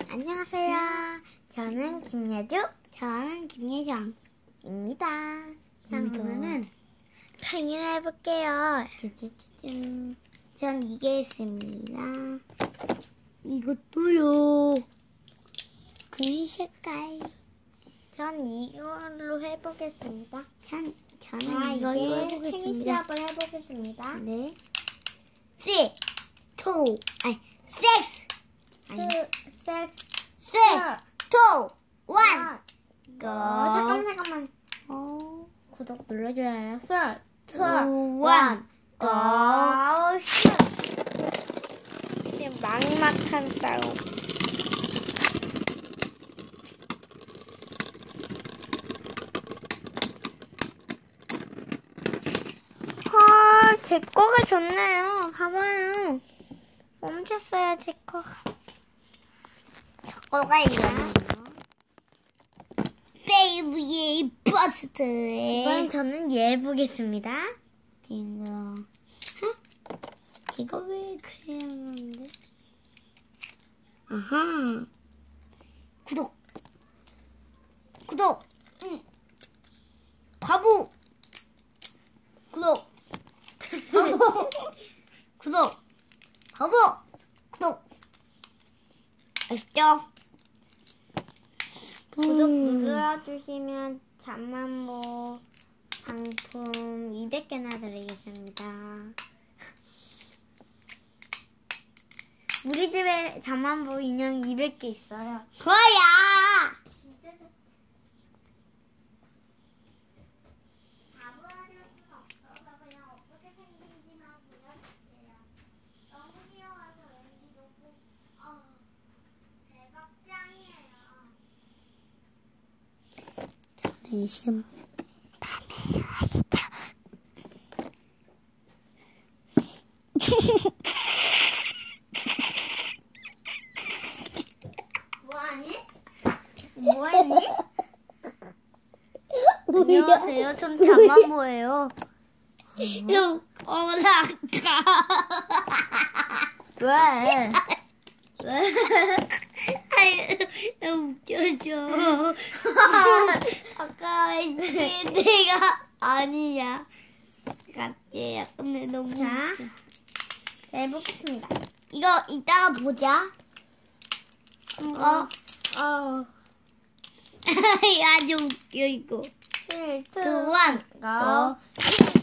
안녕하세요. 저는 김예주, 저는 김예정입니다. 자, 오늘은 팽이를 해볼게요. 쭈쭈쭈쭈. 전 이게 있습니다. 이것도요. 그 색깔. 전 이걸로 해보겠습니다. 저는 이걸로 해보겠습니다. 팽이 시합을 해보겠습니다. 네. 3, 2, 6. 잠깐만. 구독 눌러줘야 해요. 3, 2, 1, go! 지금 막막한 싸움. 헐, 제 거가 좋네요. 봐봐요. 멈췄어요, 제 거가. 저 거가 이거네요. 베이브의 버스트. 이번엔 저는 얘 보겠습니다. 이거. 이거 왜 그래야 하는데? 아하. 구독. 응. 바보. 구독. 아시죠? 구독 눌러주시면 잠만보 상품 200개나 드리겠습니다. 우리 집에 잠만보 인형 200개 있어요. 뭐야! 저는 지금 밤에 알겠죠? 뭐하니? 안녕하세요. 전 잠만보예요. 나가. 왜? 너무 웃겨져. 아까 이게 내가 아니야. 같아요. 근데 너무 자, 해보겠습니다. 이거 이따가 보자. 아주 웃겨 이거. 3, 2, 1, go.